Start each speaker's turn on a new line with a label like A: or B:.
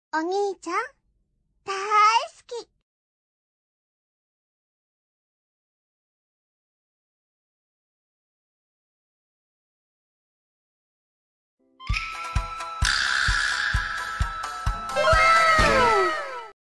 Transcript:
A: お兄ちゃん、大好き。